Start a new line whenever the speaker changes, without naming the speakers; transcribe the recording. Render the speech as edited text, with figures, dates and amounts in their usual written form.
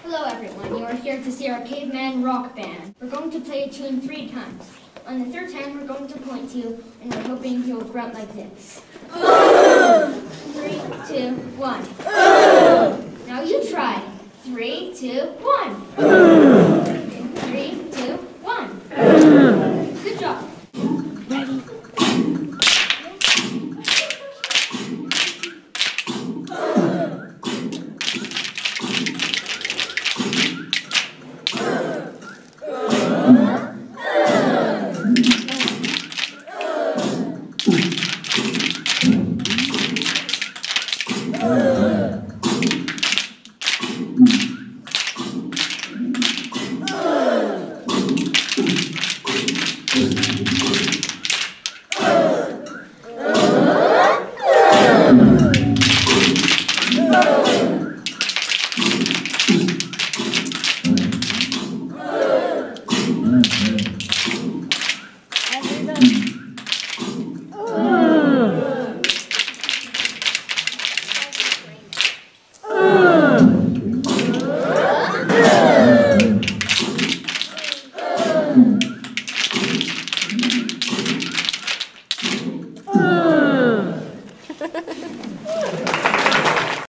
Hello everyone, you are here to see our caveman rock band. We're going to play a tune 3 times. On the 3rd time we're going to point to you and we're hoping you'll grunt like this. 3, 2, 1. Now you try. 3, 2, 1. 3, 2, 1. Good job. Ready? Everybody.